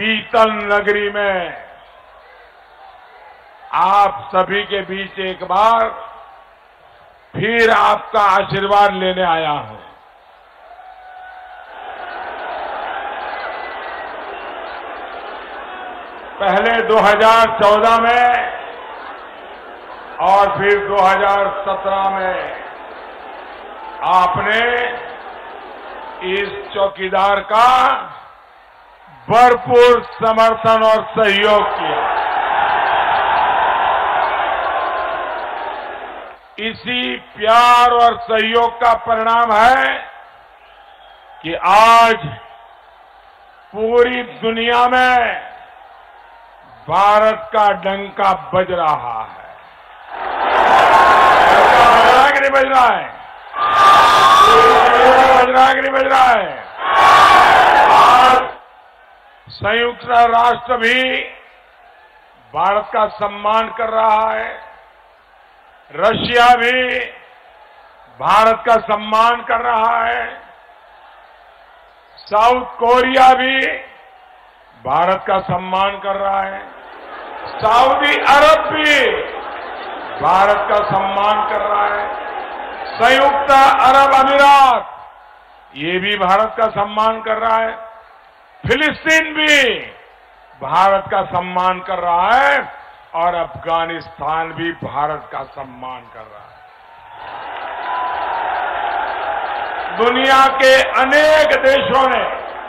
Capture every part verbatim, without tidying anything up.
शीतल नगरी में आप सभी के बीच एक बार फिर आपका आशीर्वाद लेने आया हूं। पहले दो हज़ार चौदह में और फिर दो हज़ार सत्रह में आपने इस चौकीदार का भरपूर समर्थन और सहयोग किया। इसी प्यार और सहयोग का परिणाम है कि आज पूरी दुनिया में भारत का डंका बज रहा है। बज रहा है कि नहीं बज रहा है? बज रहा है कि नहीं बज रहा है? आज संयुक्त राष्ट्र भी भारत का सम्मान कर रहा है। रशिया भी भारत का सम्मान कर रहा है। साउथ कोरिया भी भारत का सम्मान कर रहा है। सऊदी अरब भी भारत का सम्मान कर रहा है। संयुक्त अरब अमीरात ये भी भारत का सम्मान कर रहा है। फिलिस्तीन भी भारत का सम्मान कर रहा है और अफगानिस्तान भी भारत का सम्मान कर रहा है। दुनिया के अनेक देशों ने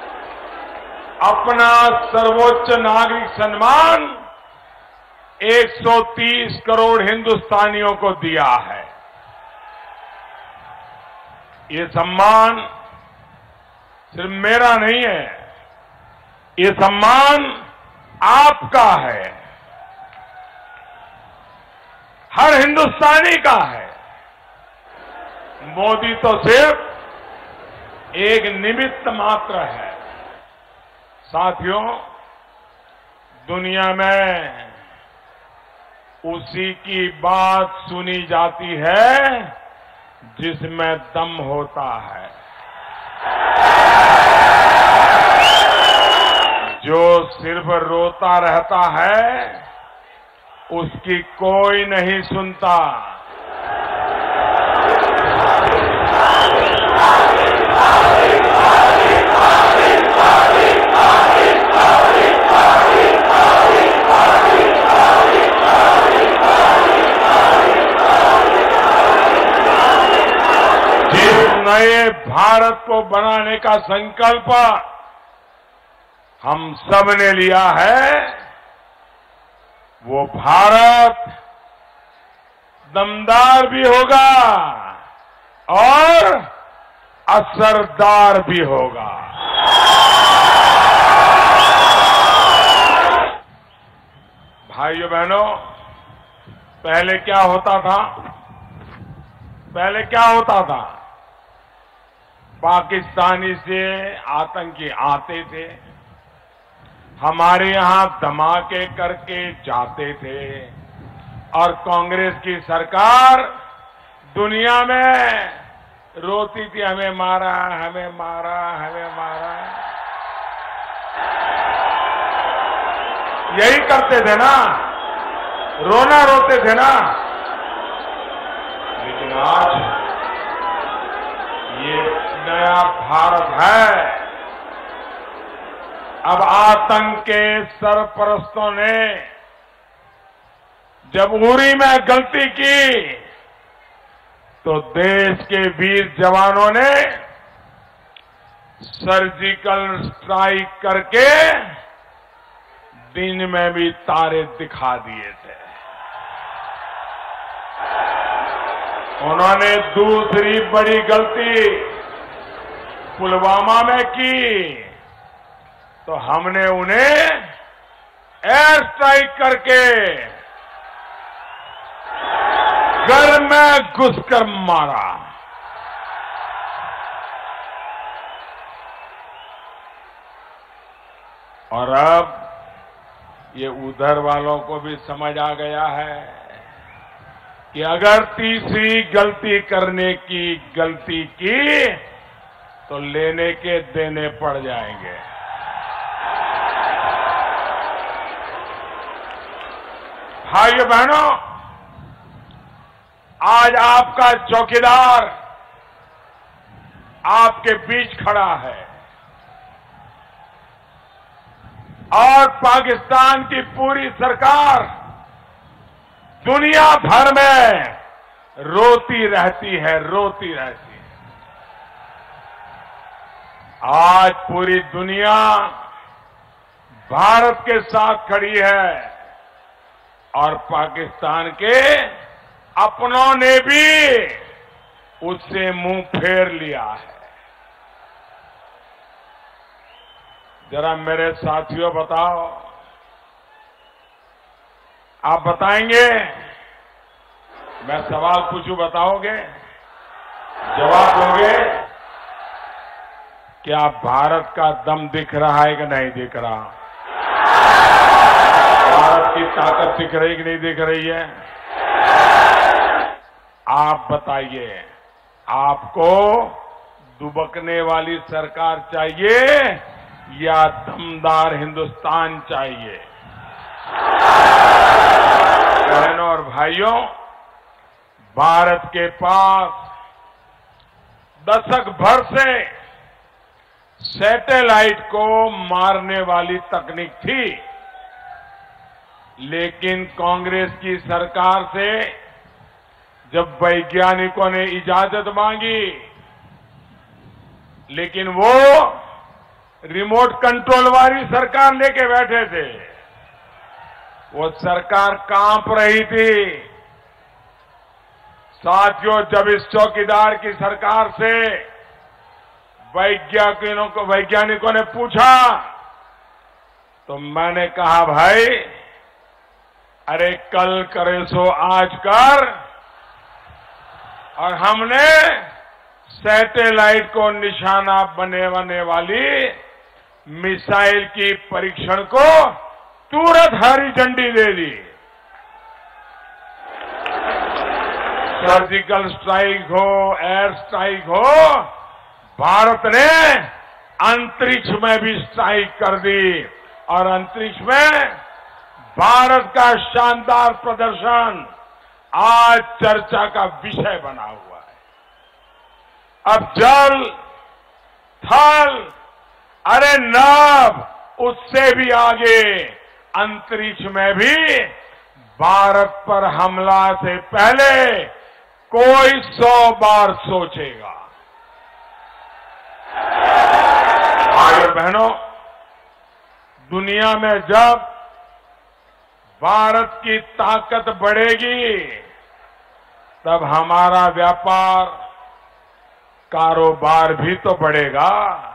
अपना सर्वोच्च नागरिक सम्मान एक सौ तीस करोड़ हिंदुस्तानियों को दिया है। ये सम्मान सिर्फ मेरा नहीं है, ये सम्मान आपका है, हर हिंदुस्तानी का है। मोदी तो सिर्फ एक निमित्त मात्र है। साथियों, दुनिया में उसी की बात सुनी जाती है जिसमें दम होता है। जो सिर्फ रोता रहता है उसकी कोई नहीं सुनता। जिस नए भारत को बनाने का संकल्प हम सब ने लिया है, वो भारत दमदार भी होगा और असरदार भी होगा। भाइयों बहनों, पहले क्या होता था? पहले क्या होता था? पाकिस्तानी से आतंकी आते थे, हमारे यहां धमाके करके जाते थे और कांग्रेस की सरकार दुनिया में रोती थी, हमें मारा, हमें मारा, हमें मारा। यही करते थे ना, रोना रोते थे ना। लेकिन आज ये नया भारत है। अब आतंक के सरपरस्तों ने जब उरी में गलती की तो देश के वीर जवानों ने सर्जिकल स्ट्राइक करके दिन में भी तारे दिखा दिए थे। उन्होंने दूसरी बड़ी गलती पुलवामा में की तो हमने उन्हें एयर स्ट्राइक करके घर में घुसकर मारा। और अब ये उधर वालों को भी समझ आ गया है कि अगर तीसरी गलती करने की गलती की तो लेने के देने पड़ जाएंगे। भाइयों बहनों, आज आपका चौकीदार आपके बीच खड़ा है और पाकिस्तान की पूरी सरकार दुनिया भर में रोती रहती है, रोती रहती है। आज पूरी दुनिया भारत के साथ खड़ी है और पाकिस्तान के अपनों ने भी उससे मुंह फेर लिया है। जरा मेरे साथियों बताओ, आप बताएंगे? मैं सवाल पूछूं, बताओगे? जवाब दोगे? क्या भारत का दम दिख रहा है कि नहीं दिख रहा? भारत की ताकत दिख रही कि नहीं दिख रही है? आप बताइए, आपको दुबकने वाली सरकार चाहिए या दमदार हिंदुस्तान चाहिए? बहनों और भाइयों, भारत के पास दशक भर से सैटेलाइट को मारने वाली तकनीक थी, लेकिन कांग्रेस की सरकार से जब वैज्ञानिकों ने इजाजत मांगी, लेकिन वो रिमोट कंट्रोल वाली सरकार लेके बैठे थे, वो सरकार कांप रही थी। साथियों, जब इस चौकीदार की सरकार से वैज्ञानिकों को वैज्ञानिकों ने पूछा तो मैंने कहा, भाई अरे कल करे सो आज कर, और हमने सैटेलाइट को निशाना बनने वाली मिसाइल की परीक्षण को तुरंत हरी झंडी दे दी। सर्जिकल स्ट्राइक हो, एयर स्ट्राइक हो, भारत ने अंतरिक्ष में भी स्ट्राइक कर दी और अंतरिक्ष में भारत का शानदार प्रदर्शन आज चर्चा का विषय बना हुआ है। अब जल, थल, अरे नभ, उससे भी आगे अंतरिक्ष में भी भारत पर हमला से पहले कोई सौ बार सोचेगा। भाइयों बहनों, दुनिया में जब भारत की ताकत बढ़ेगी तब हमारा व्यापार, कारोबार भी तो बढ़ेगा।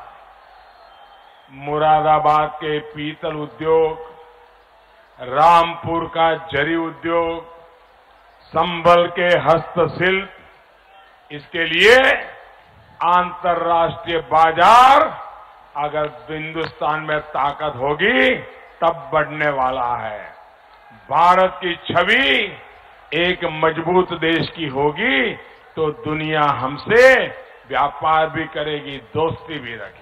मुरादाबाद के पीतल उद्योग, रामपुर का जरी उद्योग, संभल के हस्तशिल्प, इसके लिए अंतर्राष्ट्रीय बाजार अगर हिंदुस्तान में ताकत होगी तब बढ़ने वाला है। भारत की छवि एक मजबूत देश की होगी तो दुनिया हमसे व्यापार भी करेगी, दोस्ती भी रखेगी।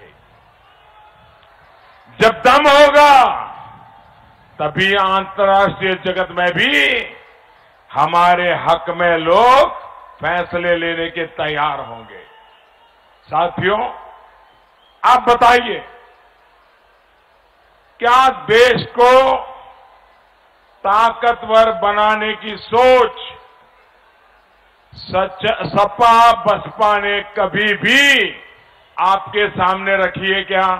जब दम होगा तभी अंतर्राष्ट्रीय जगत में भी हमारे हक में लोग फैसले लेने के तैयार होंगे। साथियों, आप बताइए, क्या देश को ताकतवर बनाने की सोच सच सपा बसपा ने कभी भी आपके सामने रखी है क्या?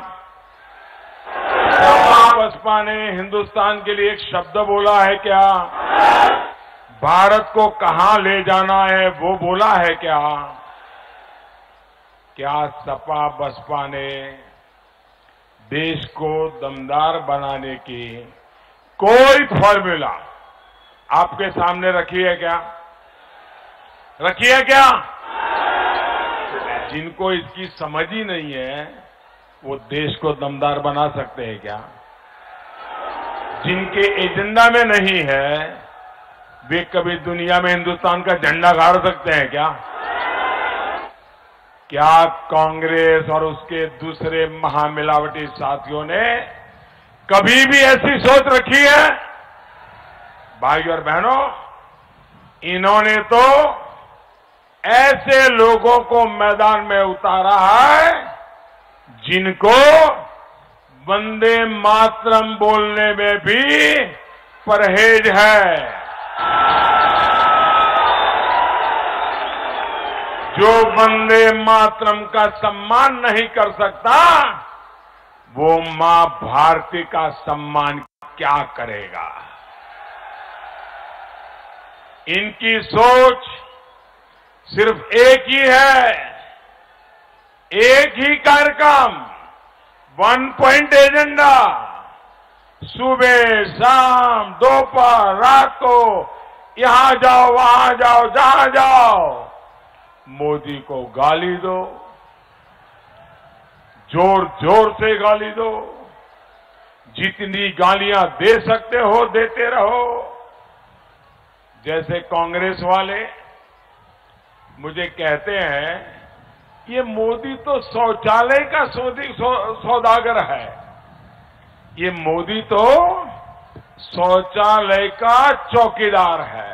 सपा बसपा ने हिंदुस्तान के लिए एक शब्द बोला है क्या? भारत को कहां ले जाना है वो बोला है क्या? क्या सपा बसपा ने देश को दमदार बनाने की कोई फॉर्मूला आपके सामने रखी है क्या? रखी है क्या? जिनको इसकी समझ ही नहीं है वो देश को दमदार बना सकते हैं क्या? जिनके एजेंडा में नहीं है वे कभी दुनिया में हिंदुस्तान का झंडा गाड़ सकते हैं क्या? क्या कांग्रेस और उसके दूसरे महामिलावटी साथियों ने कभी भी ऐसी सोच रखी है? भाइयों और बहनों, इन्होंने तो ऐसे लोगों को मैदान में उतारा है जिनको वंदे मातरम बोलने में भी परहेज है, जो वंदे मातरम का सम्मान नहीं कर सकता वो मां भारती का सम्मान क्या करेगा। इनकी सोच सिर्फ एक ही है, एक ही कार्यक्रम, वन पॉइंट एजेंडा। सुबह शाम दोपहर रात को यहां जाओ वहां जाओ जहां जाओ मोदी को गाली दो, जोर जोर से गाली दो, जितनी गालियां दे सकते हो देते रहो। जैसे कांग्रेस वाले मुझे कहते हैं ये मोदी तो शौचालय का सौदी सौ, सौदागर है, ये मोदी तो शौचालय का चौकीदार है।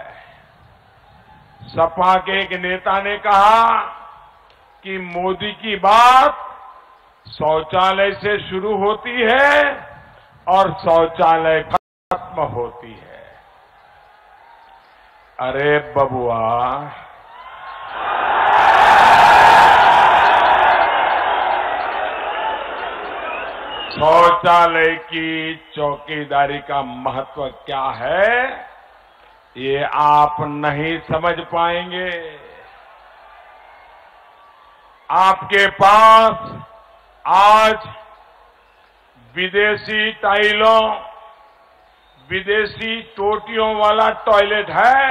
सपा के एक नेता ने कहा कि मोदी की बात शौचालय से शुरू होती है और शौचालय खत्म होती है। अरे बबुआ, शौचालय की चौकीदारी का महत्व क्या है ये आप नहीं समझ पाएंगे। आपके पास आज विदेशी टाइलों, विदेशी टोटियों वाला टॉयलेट है,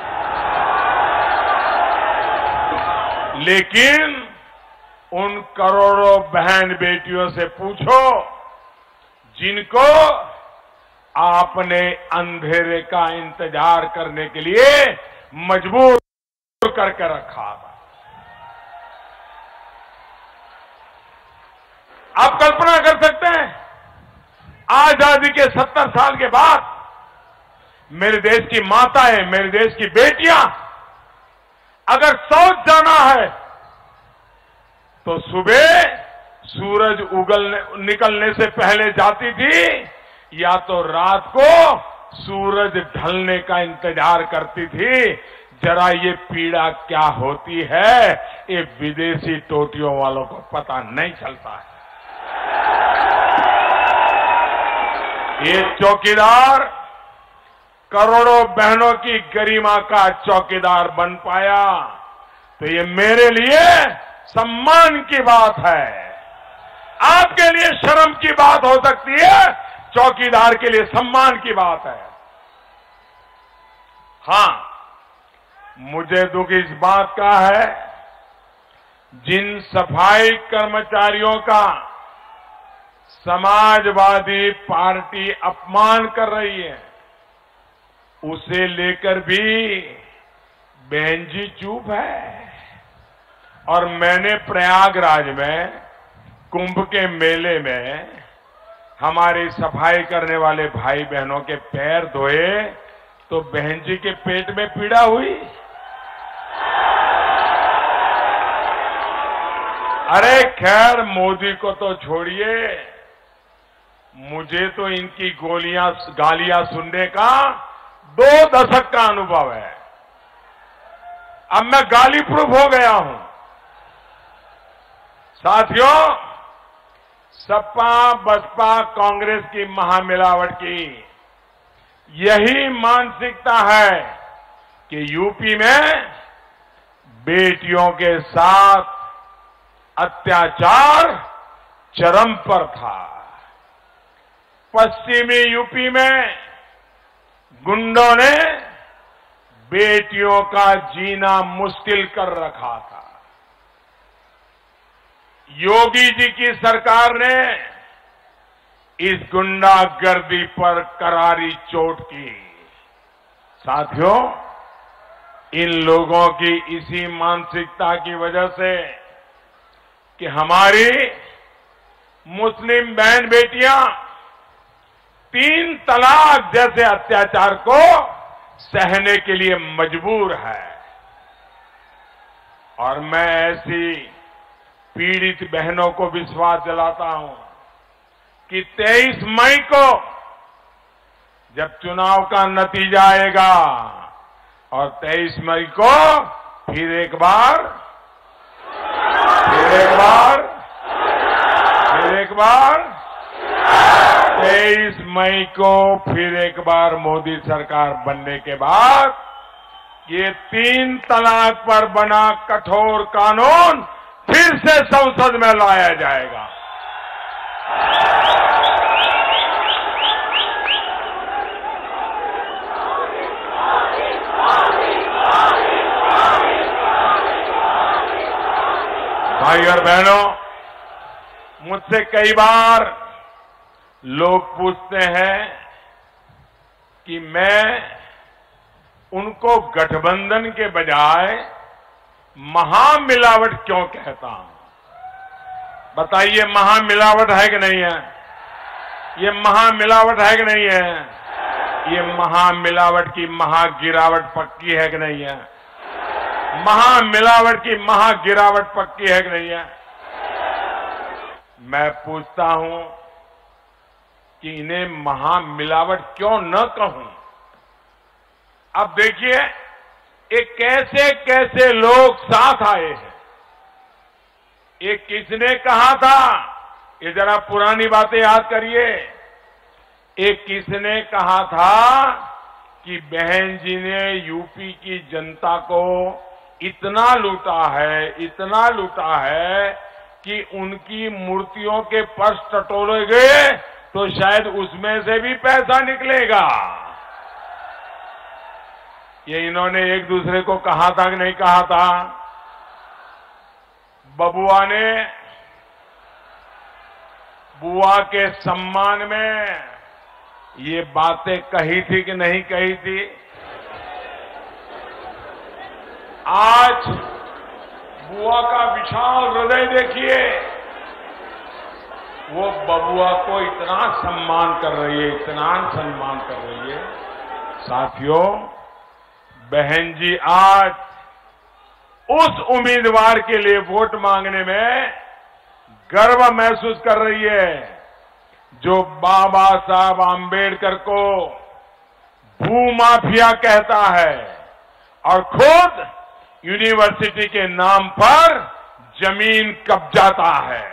लेकिन उन करोड़ों बहन बेटियों से पूछो जिनको आपने अंधेरे का इंतजार करने के लिए मजबूर करके रखा था। आप कल्पना कर सकते हैं, आजादी के सत्तर साल के बाद मेरे देश की माताएं, मेरे देश की बेटियां अगर शौच जाना है तो सुबह सूरज उगलने निकलने से पहले जाती थी या तो रात को सूरज ढलने का इंतजार करती थी। जरा ये पीड़ा क्या होती है ये विदेशी टोटियों वालों को पता नहीं चलता है। ये चौकीदार करोड़ों बहनों की गरिमा का चौकीदार बन पाया तो ये मेरे लिए सम्मान की बात है। आपके लिए शर्म की बात हो सकती है, चौकीदार के लिए सम्मान की बात है। हां, मुझे दुख इस बात का है जिन सफाई कर्मचारियों का समाजवादी पार्टी अपमान कर रही है उसे लेकर भी बहन जी चुप है। और मैंने प्रयागराज में कुंभ के मेले में हमारी सफाई करने वाले भाई बहनों के पैर धोए तो बहन जी के पेट में पीड़ा हुई। अरे खैर, मोदी को तो छोड़िए, मुझे तो इनकी गोलियां गालियां सुनने का दो दशक का अनुभव है। अब मैं गाली प्रूफ हो गया हूं। साथियों, सपा बसपा कांग्रेस की महामिलावट की यही मानसिकता है कि यूपी में बेटियों के साथ अत्याचार चरम पर था। पश्चिमी यूपी में गुंडों ने बेटियों का जीना मुश्किल कर रखा था। योगी जी की सरकार ने इस गुंडागर्दी पर करारी चोट की। साथियों, इन लोगों की इसी मानसिकता की वजह से कि हमारी मुस्लिम बहन बेटियां तीन तलाक जैसे अत्याचार को सहने के लिए मजबूर है। और मैं ऐसी पीड़ित बहनों को विश्वास दिलाता हूं कि तेईस मई को जब चुनाव का नतीजा आएगा और तेईस मई को फिर एक बार फिर एक बार फिर एक बार तेईस मई को फिर एक बार मोदी सरकार बनने के बाद ये तीन तलाक पर बना कठोर कानून फिर से संसद में लाया जाएगा। भाई और बहनों, मुझसे कई बार लोग पूछते हैं कि मैं उनको गठबंधन के बजाय महामिलावट क्यों कहता हूं। बताइए, महामिलावट है कि नहीं है? ये महामिलावट है कि नहीं है? ये महामिलावट की महागिरावट पक्की है कि नहीं है? महामिलावट की महागिरावट पक्की है कि नहीं है? मैं पूछता हूं कि इन्हें महामिलावट क्यों न कहूं। अब देखिए, एक कैसे कैसे लोग साथ आए हैं। एक किसने कहा था, ये जरा पुरानी बातें याद करिए। एक किसने कहा था कि बहन जी ने यूपी की जनता को इतना लूटा है, इतना लूटा है कि उनकी मूर्तियों के पर्स टटोले गए तो शायद उसमें से भी पैसा निकलेगा। ये इन्होंने एक दूसरे को कहा था कि नहीं कहा था? बबुआ ने बुआ के सम्मान में ये बातें कही थी कि नहीं कही थी? आज बुआ का विशाल हृदय देखिए, वो बबुआ को इतना सम्मान कर रही है, इतना सम्मान कर रही है। साथियों, बहन जी आज उस उम्मीदवार के लिए वोट मांगने में गर्व महसूस कर रही है जो बाबा साहब आंबेडकर को भूमाफिया कहता है और खुद यूनिवर्सिटी के नाम पर जमीन कब्जाता है।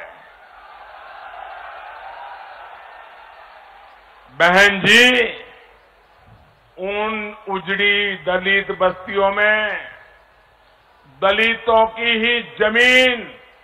बहन जी उन उजड़ी दलित बस्तियों में दलितों की ही जमीन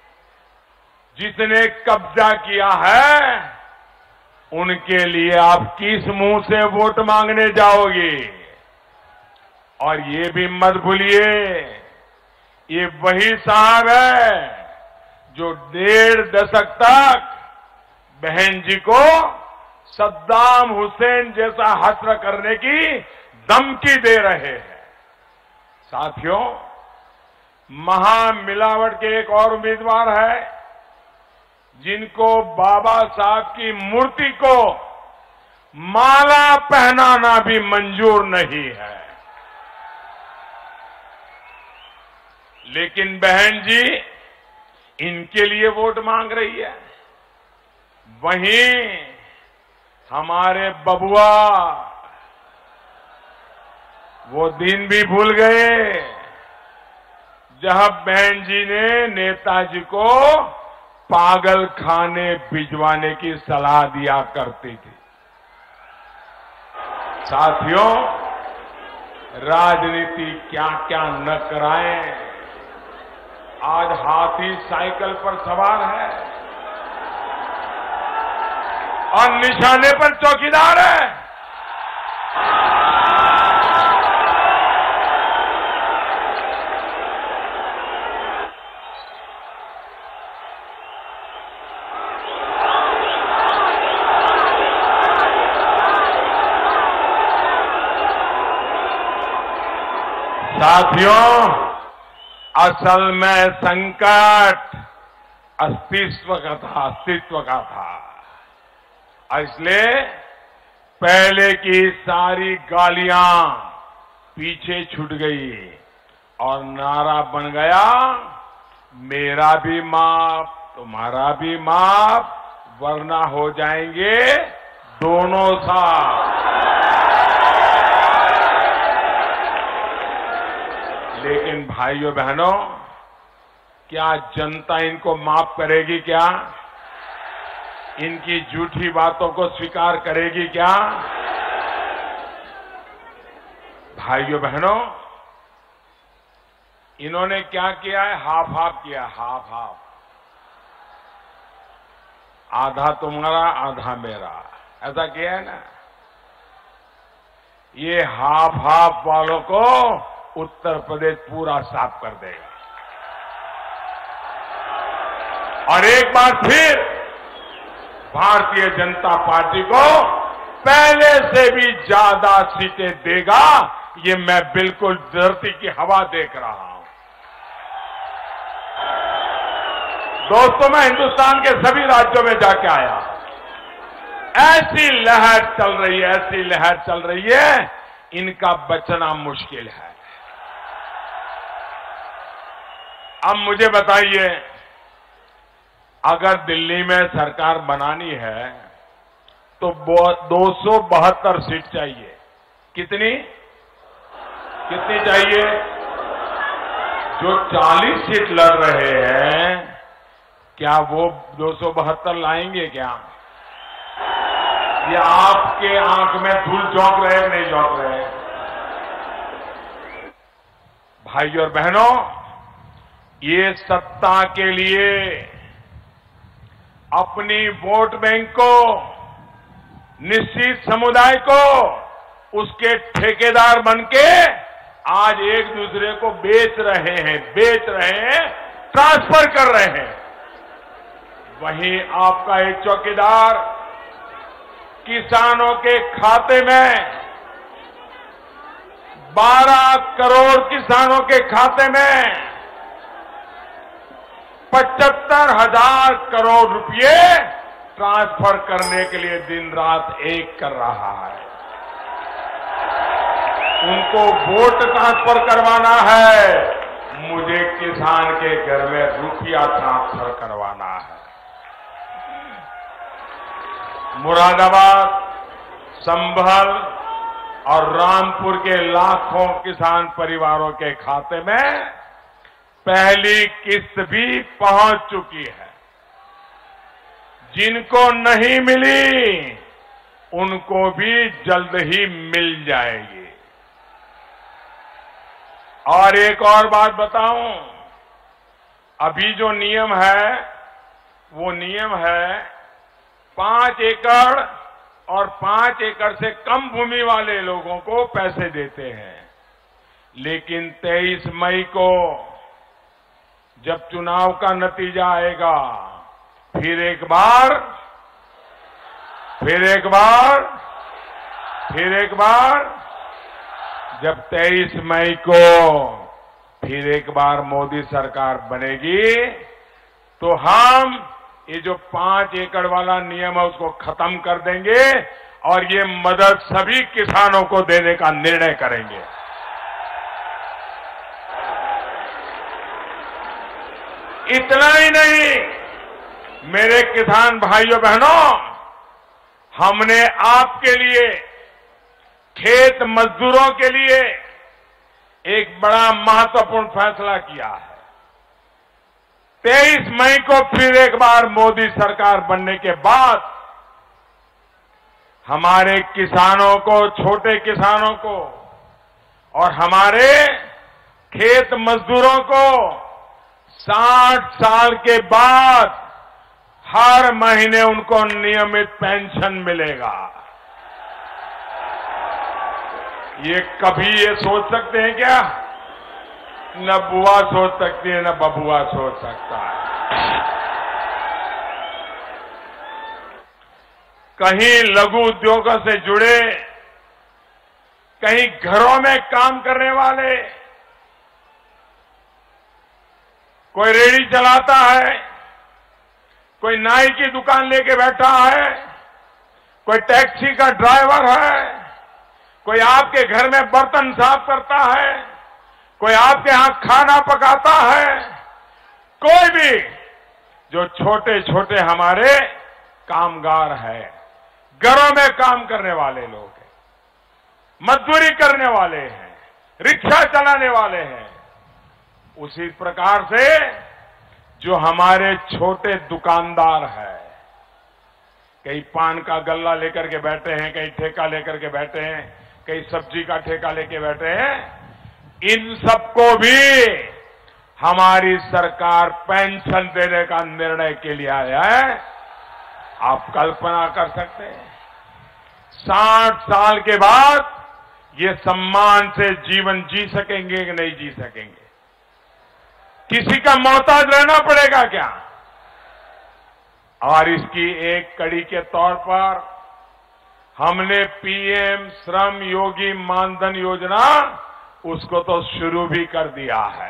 जिसने कब्जा किया है, उनके लिए आप किस मुंह से वोट मांगने जाओगे? और ये भी मत भूलिए, ये वही साहब है जो डेढ़ दशक तक बहन जी को सद्दाम हुसैन जैसा हश्र करने की धमकी दे रहे हैं। साथियों, महामिलावट के एक और उम्मीदवार है जिनको बाबा साहब की मूर्ति को माला पहनाना भी मंजूर नहीं है। लेकिन बहन जी इनके लिए वोट मांग रही है। वहीं हमारे बबुआ वो दिन भी भूल गए जब बहन जी ने नेताजी को पागल खाने भिजवाने की सलाह दिया करती थी। साथियों, राजनीति क्या क्या न कराएं, आज हाथी साइकिल पर सवार है और निशाने पर चौकीदार है। साथियों, असल में संकट अस्तित्व का था अस्तित्व का था। इसलिए पहले की सारी गालियां पीछे छूट गई और नारा बन गया, मेरा भी माफ तुम्हारा भी माफ, वरना हो जाएंगे दोनों साथ। लेकिन भाइयों बहनों, क्या जनता इनको माफ करेगी? क्या इनकी झूठी बातों को स्वीकार करेगी? क्या भाइयों बहनों, इन्होंने क्या किया है? हाफ हाफ किया, हाफ हाफ। आधा तुम्हारा आधा मेरा, ऐसा किया है ना। ये हाफ हाफ वालों को उत्तर प्रदेश पूरा साफ कर देगा। और एक बार फिर भारतीय जनता पार्टी को पहले से भी ज्यादा सीटें देगा, ये मैं बिल्कुल धरती की हवा देख रहा हूं। दोस्तों, मैं हिंदुस्तान के सभी राज्यों में जाके आया, ऐसी लहर चल रही है, ऐसी लहर चल रही है, इनका बचना मुश्किल है। अब मुझे बताइए, अगर दिल्ली में सरकार बनानी है तो दो सौ बहत्तर सीट चाहिए। कितनी कितनी चाहिए? जो चालीस सीट लड़ रहे हैं, क्या वो दो सौ बहत्तर लाएंगे? क्या ये आपके आंख में धूल झोंक रहे नहीं झोंक रहे? भाइयों और बहनों, ये सत्ता के लिए अपनी वोट बैंक को, निश्चित समुदाय को उसके ठेकेदार बनके आज एक दूसरे को बेच रहे हैं, बेच रहे हैं, ट्रांसफर कर रहे हैं। वहीं आपका एक चौकीदार किसानों के खाते में, बारह करोड़ किसानों के खाते में पचहत्तर हजार करोड़ रुपए ट्रांसफर करने के लिए दिन रात एक कर रहा है। उनको वोट ट्रांसफर करवाना है, मुझे किसान के घर में रुपया ट्रांसफर करवाना है। मुरादाबाद, संभल और रामपुर के लाखों किसान परिवारों के खाते में पहली किस्त भी पहुंच चुकी है। जिनको नहीं मिली, उनको भी जल्द ही मिल जाएगी। और एक और बात बताऊं, अभी जो नियम है, वो नियम है पांच एकड़ और पांच एकड़ से कम भूमि वाले लोगों को पैसे देते हैं। लेकिन तेईस मई को जब चुनाव का नतीजा आएगा, फिर एक बार फिर एक बार फिर एक बार जब तेईस मई को फिर एक बार मोदी सरकार बनेगी, तो हम ये जो पांच एकड़ वाला नियम है उसको खत्म कर देंगे और ये मदद सभी किसानों को देने का निर्णय करेंगे। इतना ही नहीं, मेरे किसान भाइयों बहनों, हमने आपके लिए, खेत मजदूरों के लिए एक बड़ा महत्वपूर्ण फैसला किया है। तेईस मई को फिर एक बार मोदी सरकार बनने के बाद हमारे किसानों को, छोटे किसानों को और हमारे खेत मजदूरों को साठ साल के बाद हर महीने उनको नियमित पेंशन मिलेगा। ये कभी ये सोच सकते हैं क्या? न बुआ सोच सकती है, न बबुआ सोच सकता है। कहीं लघु उद्योगों से जुड़े, कहीं घरों में काम करने वाले, कोई रेहड़ी चलाता है, कोई नाई की दुकान लेके बैठा है, कोई टैक्सी का ड्राइवर है, कोई आपके घर में बर्तन साफ करता है, कोई आपके यहां खाना पकाता है, कोई भी जो छोटे छोटे हमारे कामगार हैं, घरों में काम करने वाले लोग हैं, मजदूरी करने वाले हैं, रिक्शा चलाने वाले हैं, उसी प्रकार से जो हमारे छोटे दुकानदार हैं, कई पान का गल्ला लेकर के बैठे हैं, कई ठेका लेकर के बैठे हैं, कई सब्जी का ठेका लेके बैठे हैं, इन सबको भी हमारी सरकार पेंशन देने का निर्णय के लिए आया है। आप कल्पना कर सकते हैं, साठ साल के बाद ये सम्मान से जीवन जी सकेंगे कि नहीं जी सकेंगे? किसी का मोहताज रहना पड़ेगा क्या? और इसकी एक कड़ी के तौर पर हमने पीएम श्रम योगी मानधन योजना उसको तो शुरू भी कर दिया है।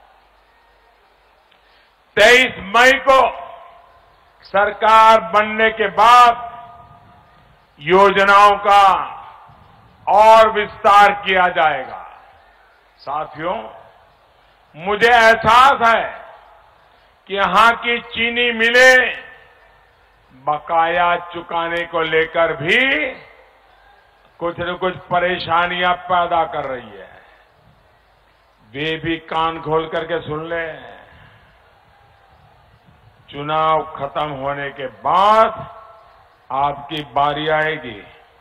तेईस मई को सरकार बनने के बाद योजनाओं का और विस्तार किया जाएगा। साथियों, मुझे एहसास है कि यहां की चीनी मिलें बकाया चुकाने को लेकर भी कुछ न कुछ परेशानियां पैदा कर रही है। वे भी कान खोल करके सुन लें, चुनाव खत्म होने के बाद आपकी बारी आएगी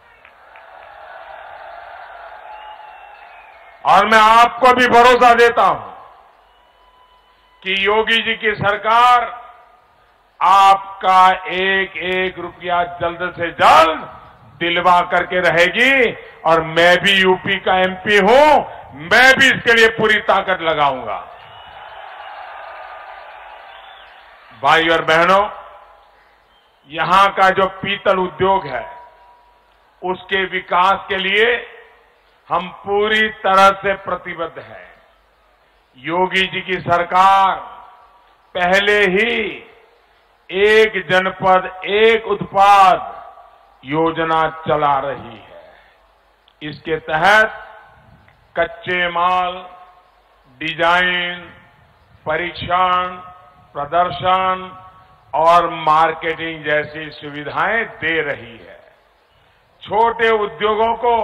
और मैं आपको भी भरोसा देता हूं कि योगी जी की सरकार आपका एक एक रुपया जल्द से जल्द दिलवा करके रहेगी। और मैं भी यूपी का एमपी हूं, मैं भी इसके लिए पूरी ताकत लगाऊंगा। भाई और बहनों, यहां का जो पीतल उद्योग है उसके विकास के लिए हम पूरी तरह से प्रतिबद्ध हैं। योगी जी की सरकार पहले ही एक जनपद एक उत्पाद योजना चला रही है। इसके तहत कच्चे माल, डिजाइन, परीक्षण, प्रदर्शन और मार्केटिंग जैसी सुविधाएं दे रही है। छोटे उद्योगों को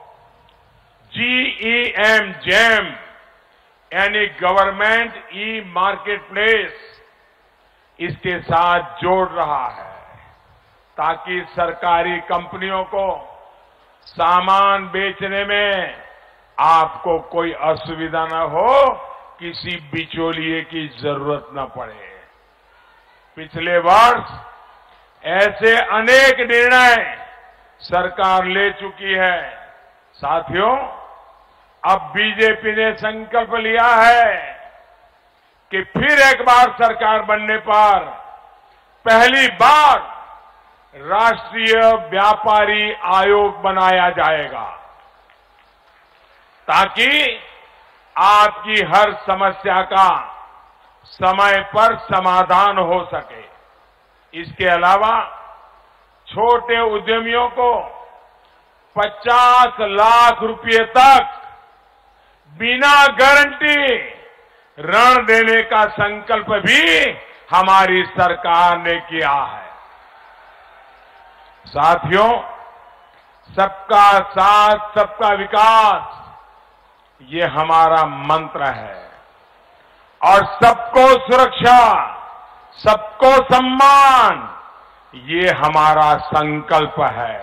जीईएम जेम यानी गवर्नमेंट ई मार्केट प्लेस इसके साथ जोड़ रहा है ताकि सरकारी कंपनियों को सामान बेचने में आपको कोई असुविधा न हो, किसी बिचौलिए की जरूरत न पड़े। पिछले वर्ष ऐसे अनेक निर्णय सरकार ले चुकी है। साथियों, अब बीजेपी ने संकल्प लिया है कि फिर एक बार सरकार बनने पर पहली बार राष्ट्रीय व्यापारी आयोग बनाया जाएगा ताकि आपकी हर समस्या का समय पर समाधान हो सके। इसके अलावा छोटे उद्यमियों को पचास लाख रुपए तक बिना गारंटी ऋण देने का संकल्प भी हमारी सरकार ने किया है। साथियों, सबका साथ सबका विकास ये हमारा मंत्र है और सबको सुरक्षा, सबको सम्मान ये हमारा संकल्प है।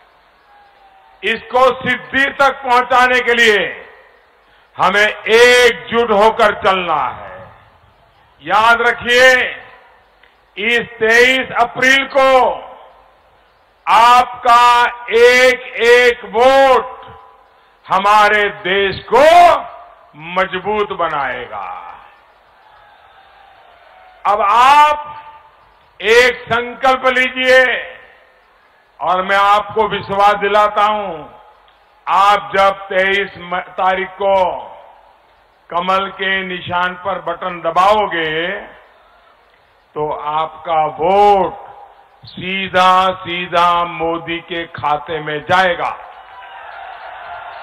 इसको सिद्धि तक पहुंचाने के लिए हमें एकजुट होकर चलना है। याद रखिए, इस तेईस अप्रैल को आपका एक एक वोट हमारे देश को मजबूत बनाएगा। अब आप एक संकल्प लीजिए और मैं आपको विश्वास दिलाता हूं, आप जब तेईस तारीख को कमल के निशान पर बटन दबाओगे तो आपका वोट सीधा सीधा मोदी के खाते में जाएगा।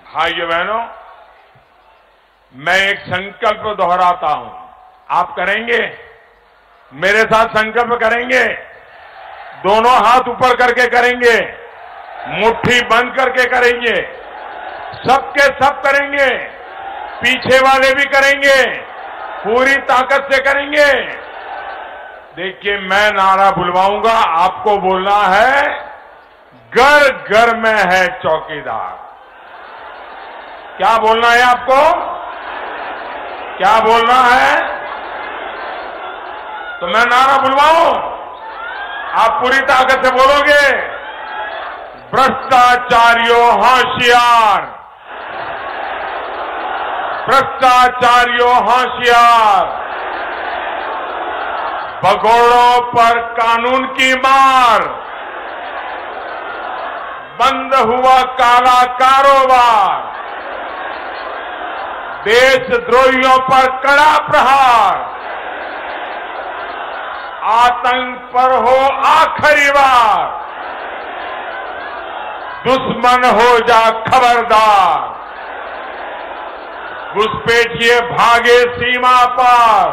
भाइयों बहनों, मैं एक संकल्प दोहराता हूं। आप करेंगे? मेरे साथ संकल्प करेंगे? दोनों हाथ ऊपर करके करेंगे, मुट्ठी बंद करके करेंगे, सबके सब करेंगे, पीछे वाले भी करेंगे, पूरी ताकत से करेंगे। देखिए, मैं नारा बुलवाऊंगा, आपको बोलना है, घर घर में है चौकीदार। क्या बोलना है आपको? क्या बोलना है? तो मैं नारा बुलवाऊं, आप पूरी ताकत से बोलोगे, भ्रष्टाचारियों होशियार, भ्रष्टाचारियों होशियार, भगोड़ों पर कानून की मार, बंद हुआ काला कारोबार, देशद्रोहियों पर कड़ा प्रहार, आतंक पर हो आखिरी बार, दुश्मन हो जा खबरदार, घुसपैठिए भागे सीमा पर,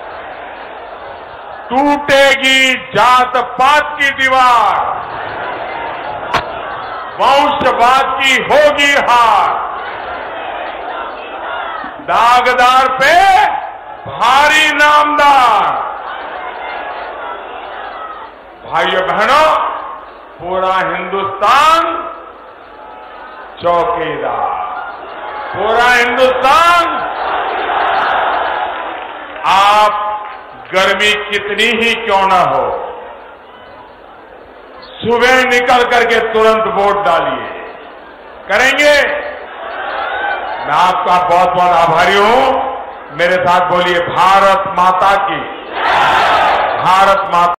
टूटेगी जात पात की दीवार, वंशवाद की होगी हार, दागदार पे भारी नामदार। भाइयों बहनों, पूरा हिंदुस्तान चौकीदार, पूरा हिंदुस्तान। आप गर्मी कितनी ही क्यों न हो, सुबह निकल करके तुरंत वोट डालिए। करेंगे? मैं आपका बहुत बहुत आभारी हूं। मेरे साथ बोलिए, भारत माता की, भारत माता।